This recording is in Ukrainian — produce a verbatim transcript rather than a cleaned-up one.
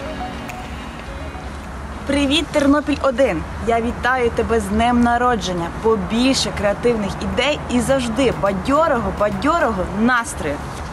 Привіт, Тернопіль один! Я вітаю тебе з днем народження, побільше креативних ідей і завжди бадьорого, бадьорого настрою.